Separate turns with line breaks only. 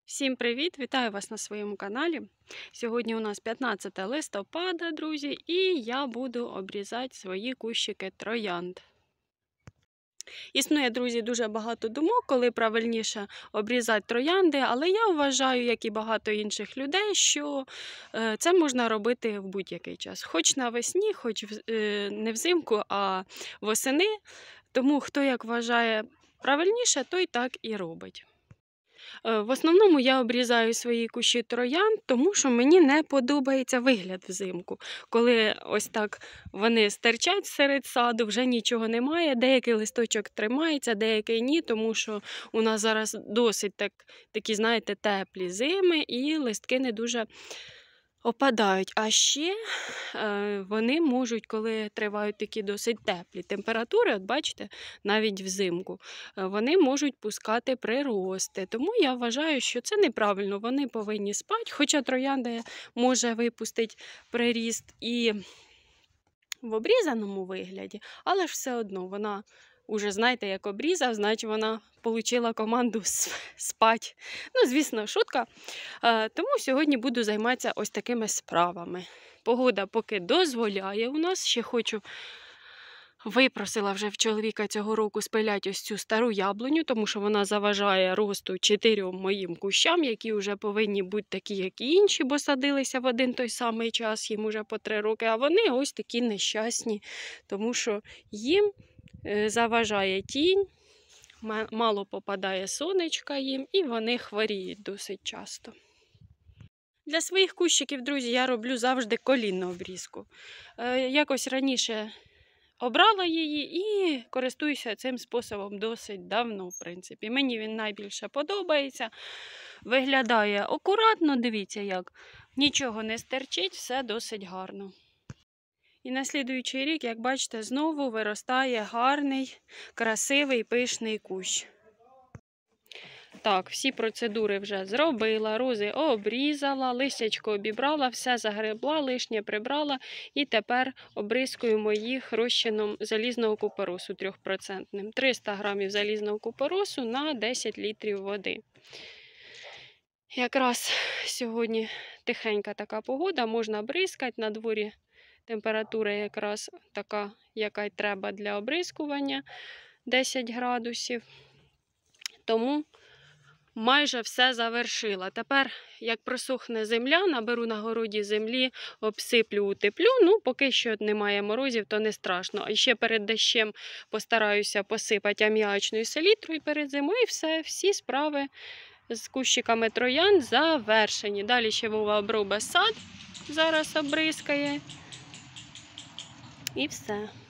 Всім привіт! Вітаю вас на своєму каналі. Сьогодні у нас 15 листопада, друзі, і я буду обрізати свої кущики троянд. Існує, друзі, дуже багато думок, коли правильніше обрізати троянди, але я вважаю, як і багато інших людей, що це можна робити в будь-який час. Хоч навесні, хоч не взимку, а восени. Тому хто як вважає правильніше, той так і робить. В основному я обрізаю свої кущі троянд, тому що мені не подобається вигляд взимку. Коли ось так вони стирчать серед саду, вже нічого немає, деякий листочок тримається, деякий ні, тому що у нас зараз досить такі, знаєте, теплі зими і листки не дуже опадають. А ще вони можуть, коли тривають такі досить теплі температури, от бачите, навіть взимку, вони можуть пускати прирости. Тому я вважаю, що це неправильно, вони повинні спати, хоча троянда може випустити приріст і в обрізаному вигляді, але ж все одно вона уже, знаєте, як обрізав, значить вона отримала команду спати. Ну, звісно, шутка. Тому сьогодні буду займатися ось такими справами. Погода поки дозволяє у нас. Ще випросила вже в чоловіка цього року спиляти ось цю стару яблуню, тому що вона заважає росту 4 моїм кущам, які вже повинні бути такі, як і інші, бо садилися в один той самий час, їм уже по 3 роки, а вони ось такі нещасні, тому що їм заважає тінь, мало попадає сонечка їм, і вони хворіють досить часто. Для своїх кущиків, друзі, я роблю завжди колінну обрізку. Якось раніше обрала її і користуюся цим способом досить давно, в принципі. Мені він найбільше подобається. Виглядає акуратно, дивіться як. Нічого не стерчить, все досить гарно. І на слідуючий рік, як бачите, знову виростає гарний, красивий, пишний кущ. Так, всі процедури вже зробила, рози обрізала, листячко обібрала, все загребла, лишнє прибрала. І тепер обризкуємо їх розчином залізного купоросу 3%. 300 грамів залізного купоросу на 10 літрів води. Якраз сьогодні тихенька така погода, можна бризкати, на дворі температура якраз така, яка й треба для обризкування, 10 градусів. Тому майже все завершила. Тепер, як просохне земля, наберу на городі землі, обсиплю, утеплю. Ну, поки що немає морозів, то не страшно. А ще перед дощем постараюся посипати аміачною селітрою перед зимою. І все, всі справи з кущиками троянд завершені. Далі ще Вова обробить сад, зараз обризкає. І все.